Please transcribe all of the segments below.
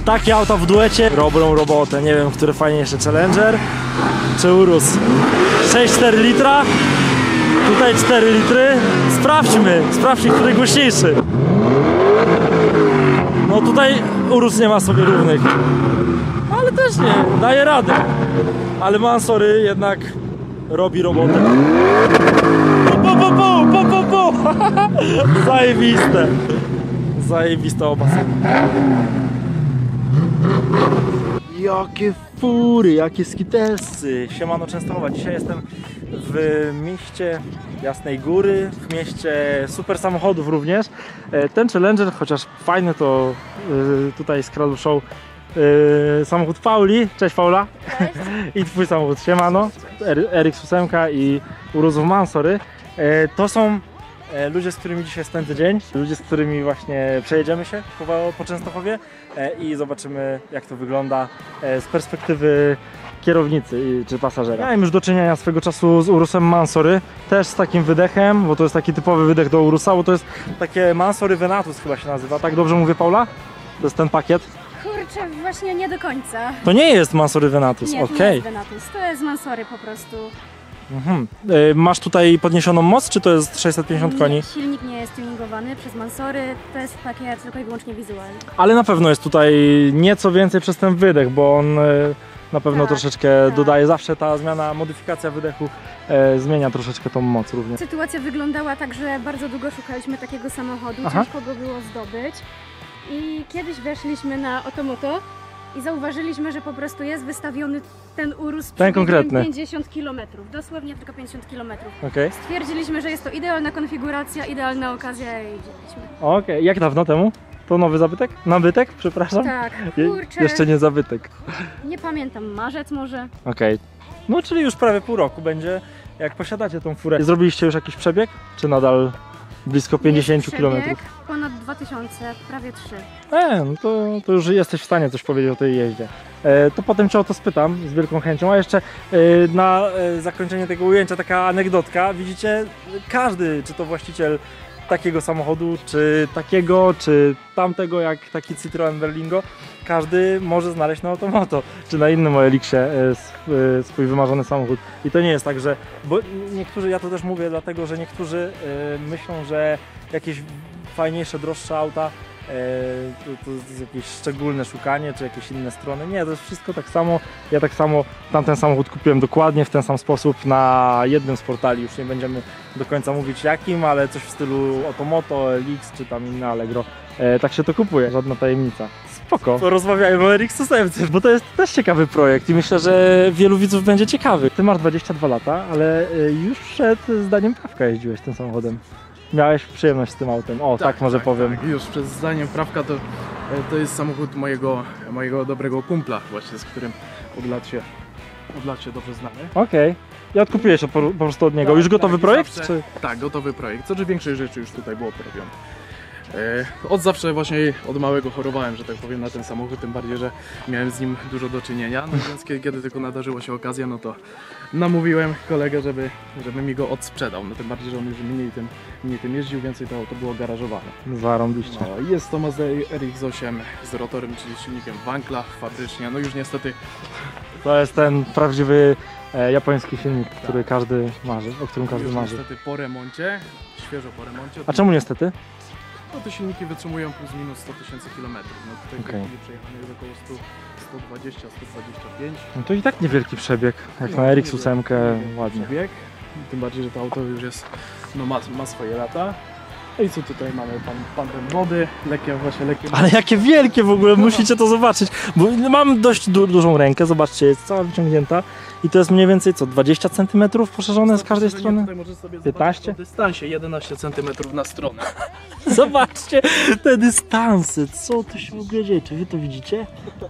takie auta w duecie robią robotę. Nie wiem, który fajniejszy, Challenger czy Urus. 6,4 litra, tutaj 4 litry. Sprawdźmy, który głośniejszy. No tutaj Urus nie ma sobie równych, ale też nie, daje radę. Ale Mansory jednak robi robotę. Zajebiste. Zajebiste oba są. Jakie fury, jakie skitelsy. Siemano Częstochowa. Dzisiaj jestem w mieście Jasnej Góry, w mieście super samochodów również. Ten Challenger, chociaż fajny, to tutaj z Cradle Show samochód Pauli. Cześć Paula. Cześć. I twój samochód, siemano. RX-8 i Urusów Mansory. To są ludzie, z którymi dzisiaj spędzę dzień. Ludzie, z którymi właśnie przejedziemy się po Częstochowie i zobaczymy, jak to wygląda z perspektywy kierownicy czy pasażera. Miałem już do czynienia swego czasu z Urusem Mansory, też z takim wydechem, bo to jest taki typowy wydech do Urusa, bo to jest takie Mansory Venatus chyba się nazywa. Tak dobrze mówię, Paula? To jest ten pakiet? Kurczę, właśnie nie do końca. To nie jest Mansory Venatus, Nie, okej. to nie jest Venatus, to jest Mansory po prostu. Masz tutaj podniesioną moc, czy to jest 650 koni? Nie, silnik nie jest tuningowany przez Mansory, to jest pakiet tylko i wyłącznie wizualny. Ale na pewno jest tutaj nieco więcej przez ten wydech, bo on na pewno troszeczkę dodaje, zawsze ta zmiana, modyfikacja wydechu zmienia troszeczkę tą moc również. Sytuacja wyglądała tak, że bardzo długo szukaliśmy takiego samochodu, ciężko go było zdobyć i kiedyś weszliśmy na Otomoto i zauważyliśmy, że po prostu jest wystawiony ten Urus z ten konkretny 50 km, dosłownie tylko 50 km. Okay. Stwierdziliśmy, że jest to idealna konfiguracja, idealna okazja i wzięliśmy. Okej, jak dawno temu? To nowy zabytek? Nabytek? Przepraszam? Tak, kurczę. Jeszcze nie zabytek. Nie pamiętam, marzec może? Okej. No czyli już prawie pół roku będzie, jak posiadacie tą furę. Zrobiliście już jakiś przebieg? Czy nadal blisko 50 km? Ponad 2000, prawie 3. No to już jesteś w stanie coś powiedzieć o tej jeździe. To potem Cię o to spytam z wielką chęcią, a jeszcze na zakończenie tego ujęcia taka anegdotka. Widzicie, każdy, czy to właściciel takiego samochodu, czy takiego, czy tamtego, jak taki Citroen Berlingo, każdy może znaleźć na Otomoto, czy na innym OLX-ie swój wymarzony samochód. I to nie jest tak, że, bo niektórzy, ja to też mówię dlatego, że niektórzy myślą, że jakieś fajniejsze, droższe auta to jest jakieś szczególne szukanie, czy jakieś inne strony. Nie, to jest wszystko tak samo. Ja tak samo tamten samochód kupiłem dokładnie w ten sam sposób na jednym z portali. Już nie będziemy do końca mówić jakim, ale coś w stylu Otomoto, LX czy tam inne Allegro. Tak się to kupuje, żadna tajemnica. Spoko. Rozmawiajmy o RX-8, bo to jest też ciekawy projekt i myślę, że wielu widzów będzie ciekawy. Ty masz 22 lata, ale już przed zdaniem prawka jeździłeś tym samochodem. Miałeś przyjemność z tym autem. O, tak może powiem. Tak. Już przed zdaniem prawka to jest samochód mojego dobrego kumpla właśnie, z którym od lat się dobrze znamy. Okej. I odkupiłeś po prostu od niego. Tak, już gotowy projekt? Zawsze, czy? Tak, gotowy projekt. Co, że większość rzeczy już tutaj było porobione. Od zawsze właśnie od małego chorowałem, że tak powiem, na ten samochód, tym bardziej, że miałem z nim dużo do czynienia, no więc kiedy tylko nadarzyła się okazja, no to namówiłem kolegę, żeby mi go odsprzedał, no tym bardziej, że on już mniej tym jeździł, więcej to auto było garażowane. Zarąbiście. No, jest to Mazda RX-8 z rotorem, czyli silnikiem Wankla fabrycznie, no już niestety... To jest ten prawdziwy japoński silnik, który każdy marzy, o którym każdy już marzy. Niestety po remoncie, świeżo po remoncie. A czemu niestety? No te silniki wytrzymują plus minus 100 000 km. No tutaj w tej chwili przejechane jest około 120-125. No to i tak niewielki przebieg, jak No, na RX-8 ładnie. Przebieg. Tym bardziej, że to auto już jest, no ma swoje lata. No i co tutaj mamy? Pan ten wody, lekkie. Ale jakie wielkie w ogóle, musicie to zobaczyć, bo mam dość dużą rękę, zobaczcie, jest cała wyciągnięta i to jest mniej więcej co, 20 cm poszerzone z każdej strony? Tutaj możesz sobie 15? Po dystansie 11 cm na stronę. Zobaczcie te dystanse, co tu się w ogóle dzieje, czy wy to widzicie?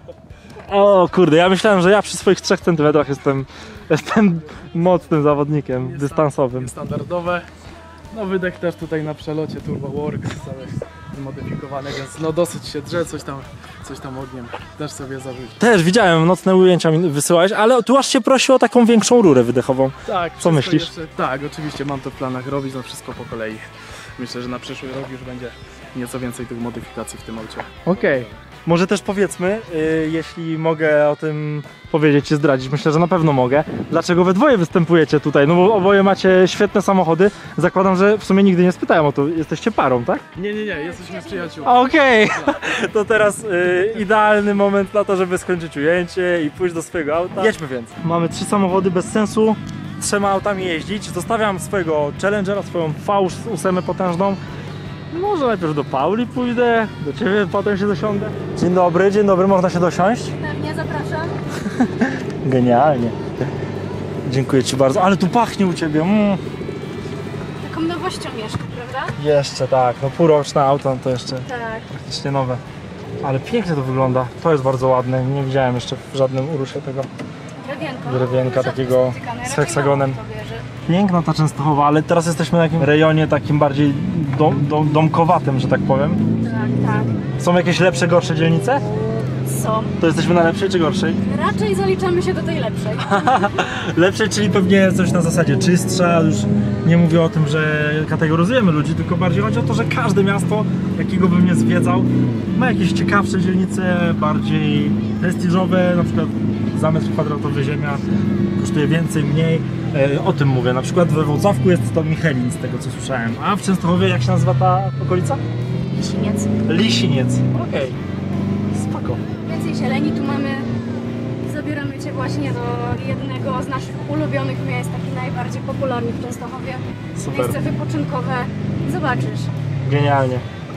O kurde, ja myślałem, że ja przy swoich 3 cm jestem mocnym zawodnikiem dystansowym. Standardowe. No wydech też tutaj na przelocie Turbo Works, całe zmodyfikowane, więc no dosyć się drze, coś tam ogniem też sobie zarzucić. Też widziałem, nocne ujęcia mi wysyłałeś, ale tu aż się prosi o taką większą rurę wydechową. Tak. Co myślisz? Jeszcze, tak, oczywiście mam to w planach robić, no wszystko po kolei. Myślę, że na przyszły rok już będzie nieco więcej tych modyfikacji w tym aucie. Okej. Może też powiedzmy, jeśli mogę o tym powiedzieć i zdradzić, myślę, że na pewno mogę. Dlaczego we dwoje występujecie tutaj? No bo oboje macie świetne samochody. Zakładam, że w sumie nigdy nie spytałem o to. Jesteście parą, tak? Nie, jesteśmy przyjaciółmi. Okej, to teraz idealny moment na to, żeby skończyć ujęcie i pójść do swojego auta. Jedźmy więc. Mamy 3 samochody, bez sensu 3 autami jeździć. Zostawiam swojego Challengera, swoją V8 potężną. Może najpierw do Pauli pójdę, do ciebie potem się dosiądę. Dzień dobry, można się dosiąść? Pewnie, zapraszam. Genialnie. Dziękuję ci bardzo, ale tu pachnie u ciebie. Taką nowością mieszka, prawda? Jeszcze tak, no półroczne auto, no to jeszcze Tak. praktycznie nowe. Ale pięknie to wygląda, to jest bardzo ładne, nie widziałem jeszcze w żadnym urusie tego drewienka takiego z heksagonem. Piękna ta Częstochowa, ale teraz jesteśmy na takim rejonie takim bardziej domkowatym, że tak powiem. Tak. Są jakieś lepsze, gorsze dzielnice? Są. To jesteśmy na lepszej czy gorszej? Raczej zaliczamy się do tej lepszej. Lepszej, czyli pewnie coś na zasadzie czystsza, już nie mówię o tym, że kategoryzujemy ludzi, tylko bardziej chodzi o to, że każde miasto, jakiego bym nie zwiedzał, ma jakieś ciekawsze dzielnice, bardziej prestiżowe, na przykład za metr kwadratowy ziemia kosztuje więcej, mniej. O tym mówię, na przykład we Włocławku jest to Michelin, z tego co słyszałem, a w Częstochowie jak się nazywa ta okolica? Lisiniec. Lisiniec, okej. Spoko. Więcej zieleni tu mamy. Zabieramy Cię właśnie do jednego z naszych ulubionych miejsc, taki najbardziej popularny w Częstochowie. Super. Miejsce wypoczynkowe. Zobaczysz. Genialnie.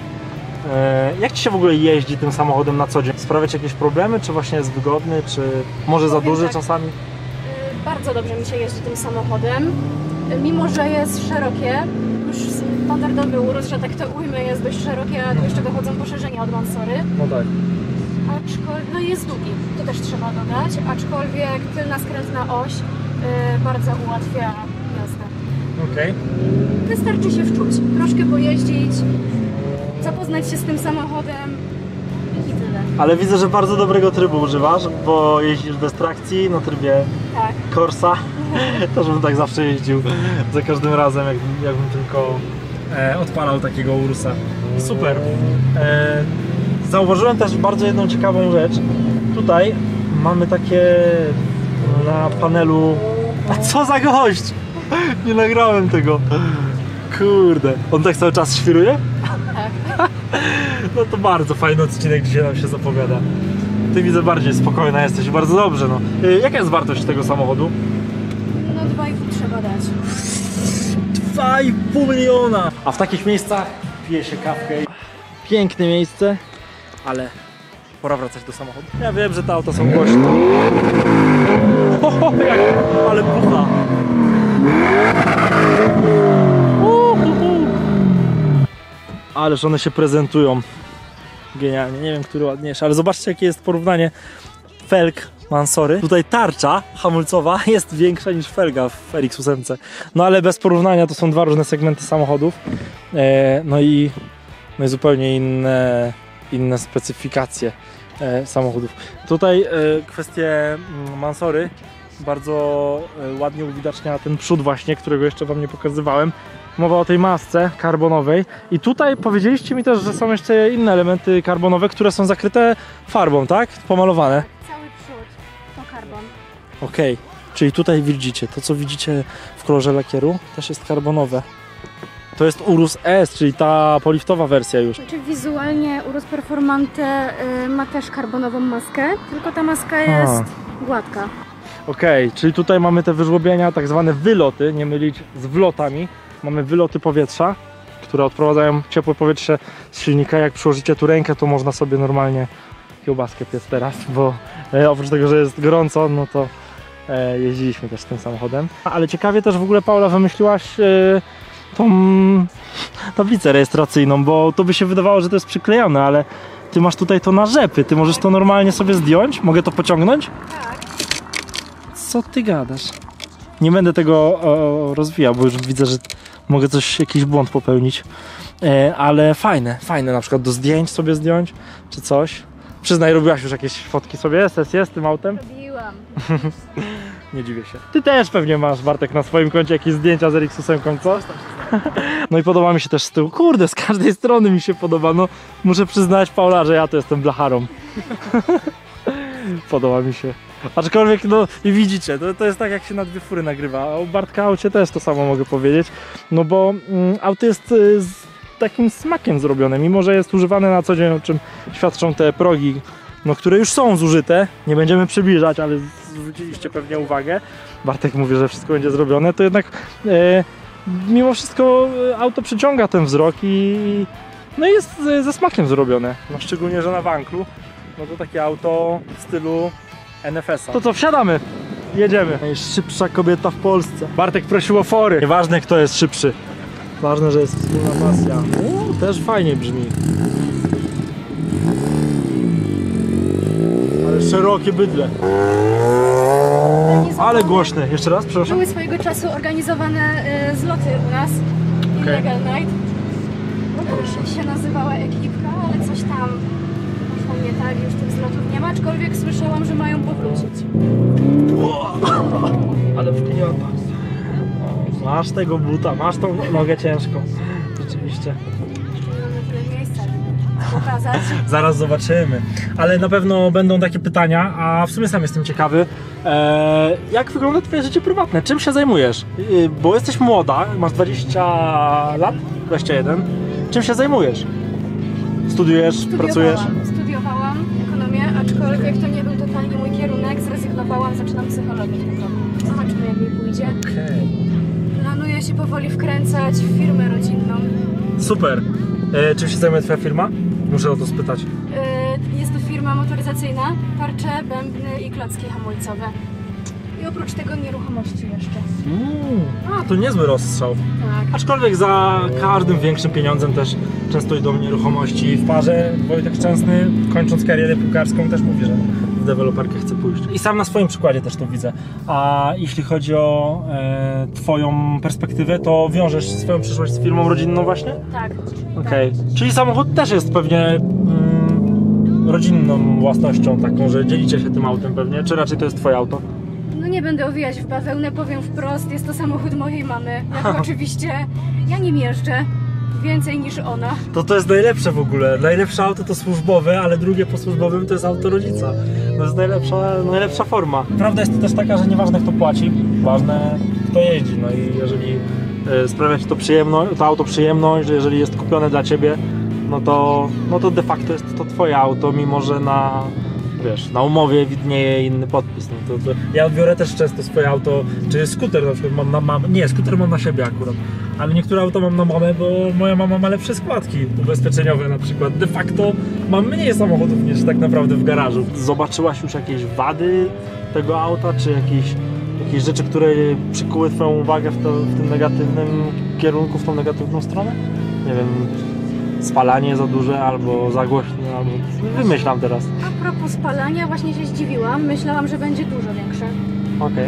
Jak Ci się w ogóle jeździ tym samochodem na co dzień? Sprawia Ci jakieś problemy, czy właśnie jest wygodny, czy może za Powiem duży tak, czasami? Bardzo dobrze mi się jeździ tym samochodem. Mimo że jest szerokie, już standardowy urósł, że tak to ujmę, jest dość szerokie, a tu jeszcze dochodzą poszerzenia od Mansory. No tak. Aczkolwiek, no jest długi, to też trzeba dodać, aczkolwiek tylna skrętna oś bardzo ułatwia jazdę. Okej. Wystarczy się wczuć, troszkę pojeździć, zapoznać się z tym samochodem i tyle. Ale widzę, że bardzo dobrego trybu używasz, bo jeździsz bez trakcji na trybie Tak. Corsa. Też bym tak zawsze jeździł za każdym razem, jakbym tylko odpalał takiego Urusa. Super. Zauważyłem też bardzo jedną ciekawą rzecz. Tutaj mamy takie na panelu... A co za gość! Nie nagrałem tego. Kurde. On tak cały czas świruje? Tak. No to bardzo fajny odcinek dzisiaj nam się zapowiada. Ty widzę bardziej spokojna jesteś, bardzo dobrze no. Jaka jest wartość tego samochodu? No 2,5 trzeba dać. 2,5 miliona! A w takich miejscach pije się kawkę. Piękne miejsce, ale pora wracać do samochodu. Ja wiem, że te auta są głośne. Ale bucha! Ależ one się prezentują. Genialnie, nie wiem, który ładniejszy, ale zobaczcie, jakie jest porównanie felg Mansory. Tutaj tarcza hamulcowa jest większa niż felga w RX-8. No ale bez porównania to są dwa różne segmenty samochodów. No i zupełnie inne specyfikacje samochodów. Tutaj kwestie Mansory bardzo ładnie uwidacznia ten przód właśnie, którego jeszcze wam nie pokazywałem. Mowa o tej masce karbonowej i tutaj powiedzieliście mi też, że są jeszcze inne elementy karbonowe, które są zakryte farbą, tak? Pomalowane. Cały przód to karbon. Okej, czyli tutaj widzicie, to co widzicie w kolorze lakieru też jest karbonowe. To jest Urus S, czyli ta poliftowa wersja już. Znaczy wizualnie Urus Performante ma też karbonową maskę, tylko ta maska jest gładka. Okej, czyli tutaj mamy te wyżłobienia, tak zwane wyloty, nie mylić z wlotami. Mamy wyloty powietrza, które odprowadzają ciepłe powietrze z silnika. Jak przyłożycie tu rękę, to można sobie normalnie kiełbaskę piec teraz, bo oprócz tego, że jest gorąco, no to jeździliśmy też tym samochodem. Ale ciekawie też w ogóle, Paula, wymyśliłaś tą tablicę rejestracyjną, bo to by się wydawało, że to jest przyklejone, ale ty masz tutaj to na rzepy. Ty możesz to normalnie sobie zdjąć? Mogę to pociągnąć? Tak. Co ty gadasz? Nie będę tego rozwijał, bo już widzę, że mogę jakiś błąd popełnić. Ale fajne, na przykład do zdjęć sobie zdjąć, czy coś. Przyznaj, robiłaś już jakieś fotki sobie, sesję z tym autem? Robiłam. Nie dziwię się. Ty też pewnie masz, Bartek, na swoim koncie jakieś zdjęcia z RX-8, co? No i podoba mi się też z tyłu. Kurde, z każdej strony mi się podoba. No muszę przyznać, Paula, że ja to jestem blacharą. Podoba mi się. Aczkolwiek, no i widzicie, to jest tak jak się na dwie fury nagrywa. A u Bartka aucie też to samo mogę powiedzieć. No bo auto jest z takim smakiem zrobione, mimo że jest używane na co dzień, o czym świadczą te progi, no, które już są zużyte. Nie będziemy przybliżać, ale zwróciliście pewnie uwagę. Bartek mówi, że wszystko będzie zrobione, to jednak mimo wszystko auto przyciąga ten wzrok i no jest ze smakiem zrobione. No, szczególnie, że na wanklu, no to takie auto w stylu NFS-a. To co, wsiadamy? Jedziemy. Najszybsza kobieta w Polsce. Bartek prosił o fory. Nieważne, kto jest szybszy. Ważne, że jest wspólna pasja. Też fajnie brzmi. Ale szerokie bydle. Ale głośne. Jeszcze raz, przepraszam. Były swojego czasu organizowane zloty u nas. Illegal Night. Się nazywała ekipka, ale coś tam nie tak, już tych zlotów nie ma, aczkolwiek słyszałam, że mają powrócić. Ale wgniota. Masz tego buta, masz tą nogę ciężką. Rzeczywiście. Mamy tyle miejsca, żeby pokazać. Zaraz zobaczymy. Ale na pewno będą takie pytania, a w sumie sam jestem ciekawy. Jak wygląda twoje życie prywatne? Czym się zajmujesz? Bo jesteś młoda, masz 20 lat? 21. Czym się zajmujesz? Studiujesz? Pracujesz? Studiowałam ekonomię, aczkolwiek to nie był totalnie mój kierunek. Zrezygnowałam, zaczynam psychologię w tym roku. Zobaczmy, jak mi pójdzie. Okay. Planuję się powoli wkręcać w firmę rodzinną. Super. Czym się zajmuje twoja firma? Muszę o to spytać. Jest to firma motoryzacyjna, tarcze, bębny i klocki hamulcowe. I oprócz tego nieruchomości jeszcze. To niezły rozstrzał. Tak. Aczkolwiek za każdym większym pieniądzem też często idą nieruchomości w parze. Wojtek Szczęsny, kończąc karierę piłkarską, też mówi, że w deweloperkę chce pójść. I sam na swoim przykładzie też to widzę. A jeśli chodzi o twoją perspektywę, to wiążesz swoją przyszłość z firmą rodzinną właśnie? Tak. Okej. Czyli samochód też jest pewnie rodzinną własnością taką, że dzielicie się tym autem pewnie, czy raczej to jest twoje auto? No nie będę owijać w bawełnę, powiem wprost, jest to samochód mojej mamy. Jak oczywiście ja nim jeżdżę więcej niż ona. To jest najlepsze w ogóle. Najlepsze auto to służbowe, ale drugie po służbowym to jest auto rodzica. To jest najlepsza forma. Prawda jest to też taka, że nieważne kto płaci, ważne kto jeździ. No i jeżeli sprawia ci to auto przyjemność, że jeżeli jest kupione dla ciebie, no to de facto jest to twoje auto, mimo że na umowie widnieje inny podpis. No to ja odbiorę też często swoje auto, czy skuter na przykład mam na mamę. Nie, skuter mam na siebie akurat, ale niektóre auto mam na mamę, bo moja mama ma lepsze składki ubezpieczeniowe na przykład. De facto mam mniej samochodów niż tak naprawdę w garażu. Zobaczyłaś już jakieś wady tego auta, czy jakieś rzeczy, które przykuły twoją uwagę w tym negatywnym kierunku, w tą negatywną stronę? Nie wiem, spalanie za duże albo za głośne, albo wymyślam teraz. A propos spalania, właśnie się zdziwiłam. Myślałam, że będzie dużo większe. Okej.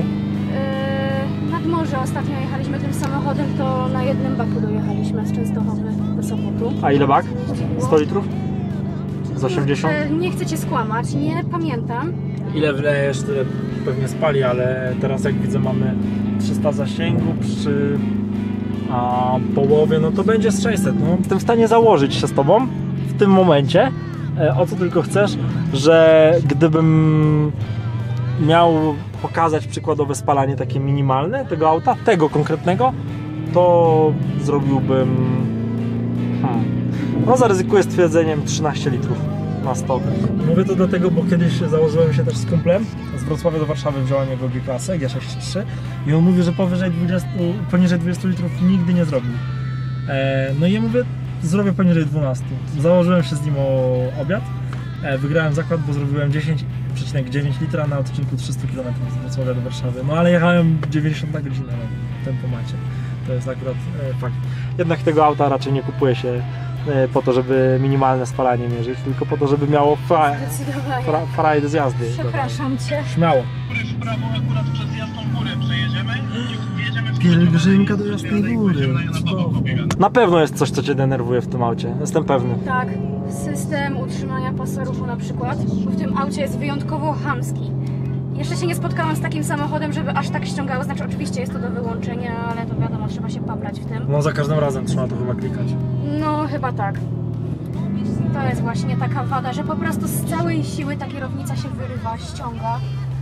Nad morze ostatnio jechaliśmy tym samochodem, to na jednym baku dojechaliśmy z Częstochowy do Sopotu. A ile bak? 100 litrów? Z 80? Nie chcę cię skłamać, nie pamiętam. Ile wlejesz, tyle pewnie spali, ale teraz jak widzę mamy 300 zasięgu przy połowie, no to będzie z 600. No. Jestem w stanie założyć się z tobą w tym momencie, o co tylko chcesz, że gdybym miał pokazać przykładowe spalanie takie minimalne tego auta, tego konkretnego, to zrobiłbym no zaryzykuję stwierdzeniem 13 litrów na 100. Mówię to dlatego, bo kiedyś założyłem się też z kumplem z Wrocławia do Warszawy, wziąłem jego G-klasę G63 i on mówi, że poniżej 20 litrów nigdy nie zrobił. No i ja mówię, zrobię poniżej 12. Założyłem się z nim o obiad, wygrałem zakład, bo zrobiłem 10,9 litra na odcinku 300 km z Wrocławia do Warszawy. No ale jechałem 90 na godzinę na tempomacie. To jest akurat fakt. Jednak tego auta raczej nie kupuje się po to, żeby minimalne spalanie mierzyć, tylko po to, żeby miało frajdę z jazdy. Przepraszam cię. Śmiało. W prawo akurat przez Jasną Górę przejedziemy i jedziemy w Pielgrzymka do Jasnej Góry. Na pewno jest coś, co cię denerwuje w tym aucie. Jestem pewny. Tak. System utrzymania pasa ruchu na przykład. W tym aucie jest wyjątkowo chamski. Jeszcze się nie spotkałam z takim samochodem, żeby aż tak ściągało. Znaczy oczywiście jest to do wyłączenia, ale to wiadomo, trzeba się paprać w tym. No za każdym razem trzeba to chyba klikać. No chyba tak. To jest właśnie taka wada, że po prostu z całej siły ta kierownica się wyrywa, ściąga.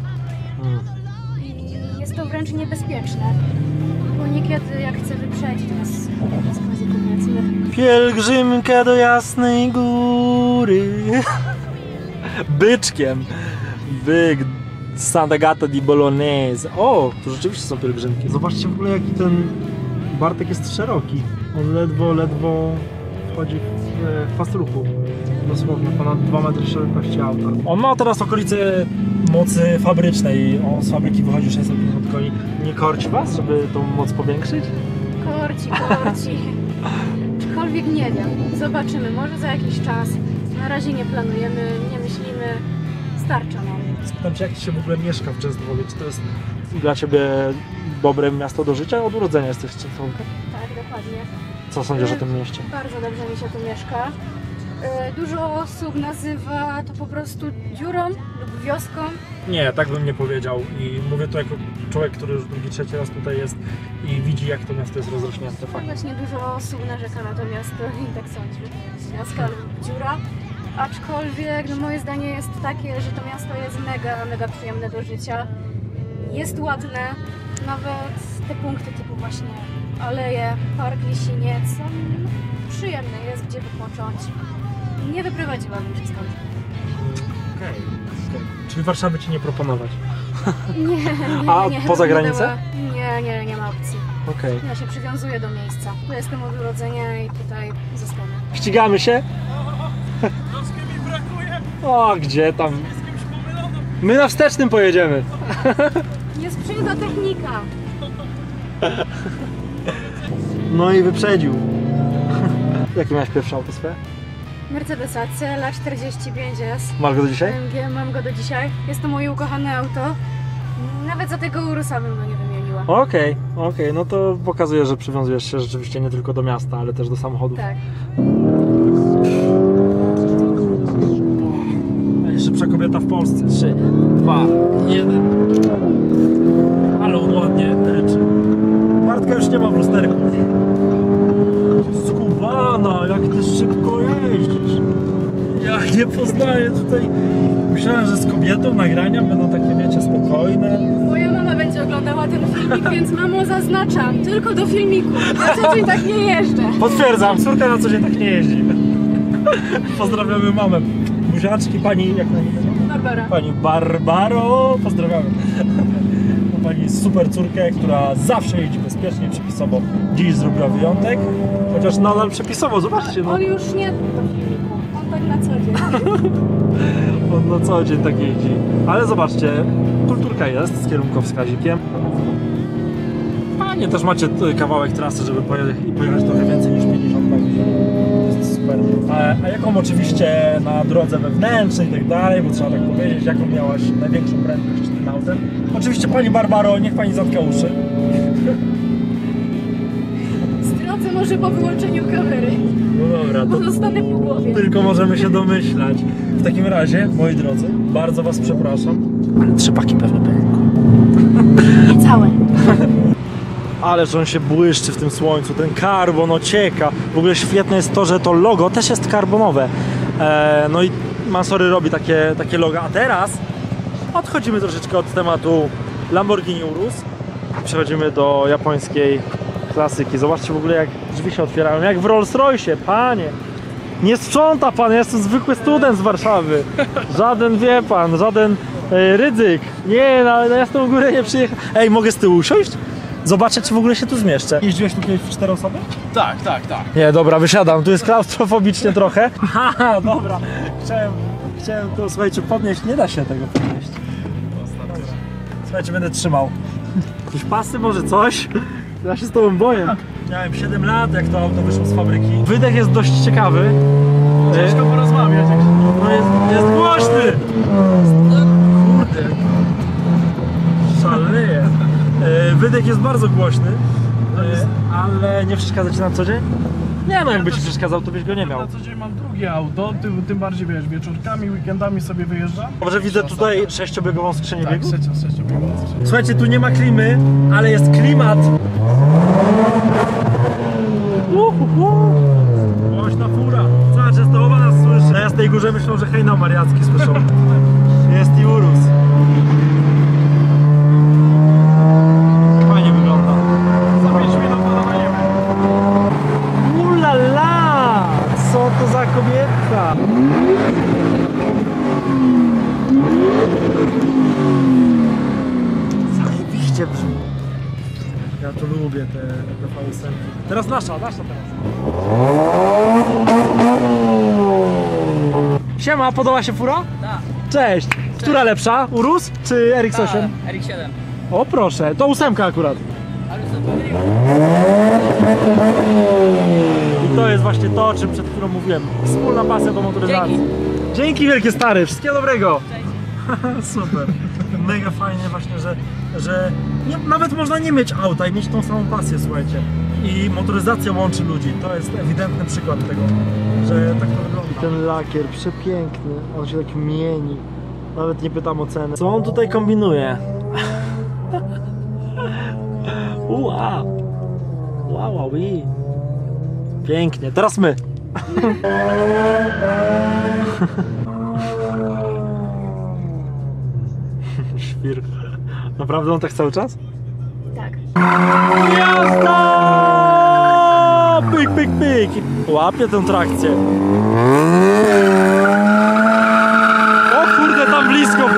I jest to wręcz niebezpieczne. Bo niekiedy jak chcę wyprzedzić, to jest quasi kobiecny. Pielgrzymka do Jasnej Góry. Byczkiem. Byk Sant'Agata di Bolognese. O, tu rzeczywiście są pielgrzymki. Zobaczcie w ogóle jaki ten Bartek jest szeroki. On ledwo wchodzi w pas ruchu. Dosłownie ponad 2 metry szerokości auta. On ma teraz okolice mocy fabrycznej. On z fabryki wychodzi 650 koni. Nie korci was, żeby tą moc powiększyć? Korci. Aczkolwiek nie wiem. Zobaczymy, może za jakiś czas. Na razie nie planujemy, nie myślimy. Starcza nam. Spytam cię, jak ci się w ogóle mieszka w Częstochowie? Czy to jest dla ciebie dobre miasto do życia? Od urodzenia jesteś z Częstochowy? Tak, dokładnie. Co sądzisz o tym mieście? Bardzo dobrze mi się tu mieszka. Dużo osób nazywa to po prostu dziurą lub wioską. Nie, tak bym nie powiedział i mówię to jako człowiek, który już drugi, trzeci raz tutaj jest i widzi, jak to miasto jest rozrośnięte. No Fakt. właśnie dużo osób narzeka na to miasto i tak sądzi. Wioska lub dziura. Aczkolwiek no moje zdanie jest takie, że to miasto jest mega przyjemne do życia. Jest ładne, nawet te punkty typu właśnie aleje, park Lisiniec są przyjemne, jest gdzie wypocząć. Nie wyprowadziłabym się stąd. Okej. Czyli Warszawy ci nie proponować? Nie. A poza granicę? Nie ma opcji. Okej. Ja się przywiązuję do miejsca. Tu jestem od urodzenia i tutaj zostanę. Ścigamy się? Troszkę mi brakuje, O, gdzie tam? z kimś pomylono. My na wstecznym pojedziemy. Nie sprzyja technika. No i wyprzedził. Jakie miałeś pierwsze auto swoje? Mercedesa CLA 45S. Masz go do dzisiaj? AMG, mam go do dzisiaj. Jest to moje ukochane auto. Nawet za tego Urusa bym go nie wymieniła. Okej, no to pokazuje, że przywiązujesz się rzeczywiście nie tylko do miasta, ale też do samochodów. Tak. Najszybsza kobieta w Polsce. 3, 2, 1. Ale on ładnie ryczy. Bartka już nie ma w lusterku. Skubana, jak ty szybko jeździsz. Ja nie poznaję tutaj. Myślałem, że z kobietą nagrania będą takie, wiecie, spokojne. Moja mama będzie oglądała ten filmik, więc mamo zaznaczam. Tylko do filmiku. Na co dzień tak nie jeżdżę. Potwierdzam, córka na co dzień tak nie jeździ. Pozdrawiamy mamę. Buziaczki, pani, jak na imię? Barbara. Pani Barbaro, pozdrawiamy. Pani super córkę, która zawsze jeździ bezpiecznie, przepisowo. Dziś zrobiła wyjątek, chociaż nadal przepisowo, zobaczcie. No. On już nie do filmiku. On tak na co dzień. On na co dzień tak jeździ. Ale zobaczcie, kulturka jest z kierunkowskazikiem. Fajnie, też macie kawałek trasy, żeby pojechać trochę więcej niż 50 km. To jest super. A jaką oczywiście na drodze wewnętrznej i tak dalej, bo trzeba tak powiedzieć, jaką miałaś największą prędkość tym autem? Oczywiście pani Barbaro, niech pani zatka uszy. Zdradzę może po wyłączeniu kamery. No dobra, Bo to zostanę po głowie. tylko możemy się domyślać. W takim razie, moi drodzy, bardzo was przepraszam, ale trzepaki pewnie pękły. Nie całe. Ależ on się błyszczy w tym słońcu, ten karbon ocieka. W ogóle świetne jest to, że to logo też jest karbonowe. No i Mansory robi takie logo. A teraz odchodzimy troszeczkę od tematu Lamborghini Urus. Przechodzimy do japońskiej klasyki. Zobaczcie w ogóle, jak drzwi się otwierają, jak w Rolls Royce, panie. Nie sprząta pan, ja jestem zwykły student z Warszawy. Żaden, wie pan, żaden Rydzyk. Nie, na Jasną Górę nie przyjechał. Ej, mogę z tyłu usiąść? Zobaczę, czy w ogóle się tu zmieszczę. Jeździłeś tutaj w 4 osoby? Tak. Nie, dobra, wysiadam. Tu jest klaustrofobicznie trochę. Haha, dobra. Chciałem to, słuchajcie, podnieść. Nie da się tego podnieść. Słuchajcie, będę trzymał. Jakieś pasy, może coś? Ja się z tobą boję. Miałem 7 lat, jak to auto wyszło z fabryki. Wydech jest dość ciekawy. Ciężko porozmawiać. No jest głośny! Kurde. Szaleje. Wydech jest bardzo głośny, ale nie przeszkadza ci na co dzień? Nie no, jakby ci przeszkadzał, to byś go nie miał. Na co dzień mam drugie auto, tym bardziej wiesz, wieczorkami, weekendami sobie wyjeżdżam. Może widzę tutaj sześciobiegową skrzynię Tak, biegów? sześciobiegową. Słuchajcie, tu nie ma klimy, ale jest klimat. Głośna fura. Cała Częstochowa nas słyszy. Na Jasnej Górze myślą, że hejnał mariacki słyszą. Jest i Urus. Fajnie wygląda. Za 5 minut podawajemy. Ulala! Co to za kobieta? Zajebiście brzmi. Ja to lubię te V8. Teraz nasza teraz. Siema, podoba się fura? Tak. Cześć. Która lepsza? Urus czy RX-8? RX-7. O proszę, to 8 akurat. Ale co I to jest właśnie to, o czym przed chwilą mówiłem. Wspólna pasja do motoryzacji. Dzięki wielkie stary, wszystkiego dobrego. Super. Mega fajnie właśnie, że nawet można nie mieć auta i mieć tą samą pasję, słuchajcie. I motoryzacja łączy ludzi. To jest ewidentny przykład tego, że tak to wygląda. I ten lakier przepiękny, on się tak mieni. Nawet nie pytam o cenę. Co on tutaj kombinuje? Wow. Wow. Pięknie. Teraz my. Świr. Naprawdę on tak cały czas? Tak. Jazda! Pyk. Łapię tę trakcję. O kurde, tam blisko był.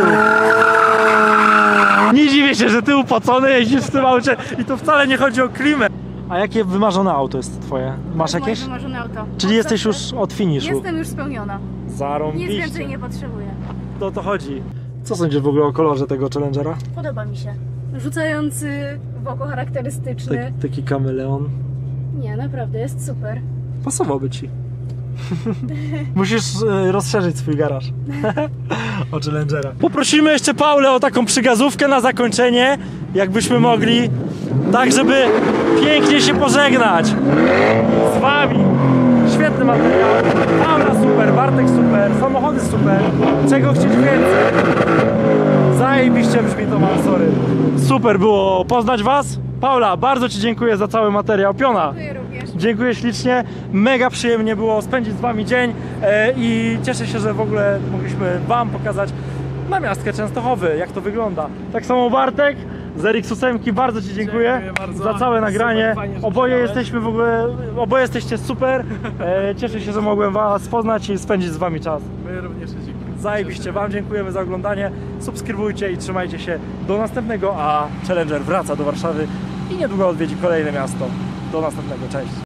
Nie dziwię się, że ty upocony jeździsz w tym aucie i to wcale nie chodzi o klimę. A jakie wymarzone auto jest twoje? Masz To jest jakieś? moje wymarzone auto. Czyli jesteś już od finiszu? Jestem już spełniona. Nic Zarąbiście. więcej nie potrzebuję. To o to chodzi. Co sądzisz w ogóle o kolorze tego Challengera? Podoba mi się. Rzucający w oko charakterystyczny. Taki kameleon. Nie, naprawdę, jest super. Pasowałby ci. Musisz rozszerzyć swój garaż o Challengera. Poprosimy jeszcze Paulę o taką przygazówkę na zakończenie, jakbyśmy mogli, tak żeby pięknie się pożegnać z wami. Świetny materiał. Paula super, Bartek super, samochody super. Czego chcieć więcej? Zajebiście brzmi to Mansory. Super było poznać was. Paula, bardzo ci dziękuję za cały materiał. Piona. Dziękuję również. Dziękuję ślicznie, mega przyjemnie było spędzić z wami dzień i cieszę się, że w ogóle mogliśmy wam pokazać namiastkę Częstochowy, jak to wygląda. Tak samo Bartek z RX-8, bardzo ci dziękuję bardzo. za całe nagranie. Super, fajnie, że Oboje przyjechałeś. jesteśmy w ogóle, oboje jesteście super. Cieszę się, że mogłem was poznać i spędzić z wami czas. My również dziękujemy. Zajebiście, wam dziękujemy za oglądanie. Subskrybujcie i trzymajcie się do następnego, a Challenger wraca do Warszawy i niedługo odwiedzi kolejne miasto. Do następnego, cześć.